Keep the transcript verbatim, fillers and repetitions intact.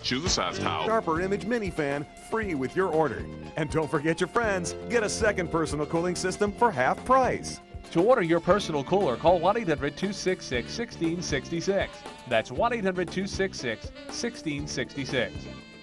Choose a size towel. Sharper Image Mini Fan free with your order. And don't forget your friends. Get a second personal cooling system for half price. To order your personal cooler, call one eight hundred, two six six, one six six six. That's one eight hundred, two six six, one six six six.